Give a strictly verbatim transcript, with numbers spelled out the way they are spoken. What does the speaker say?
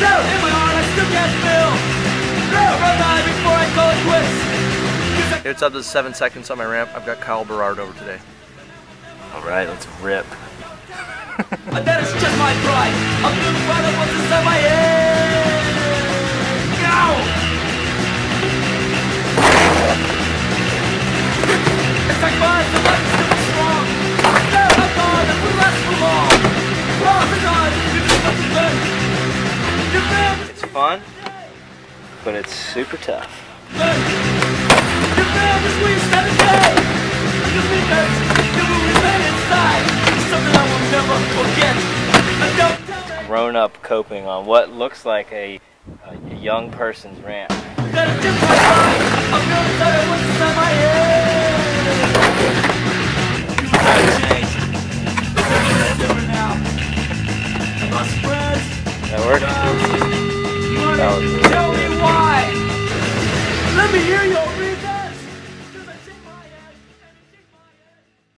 It's up to seven seconds on my ramp. I've got Kyle Berard over today. All right, let's rip. That is just my pride. I'm the one that wants to set my head. Go! It's like mine, the life is still strong. No, I'm gone, and we'll last for long. Oh, my God, you did what you did. You did. It's fun, but it's super tough. You did this way, you stand today. You think that you will remain inside. Something I will never forget. Grown up coping on what looks like a, a young person's ramp. That is just my pride. I'm gonna tell you what's inside my head. You have changed. You're different now. I lost friends. That worked? You wanna tell me why? Let me hear you.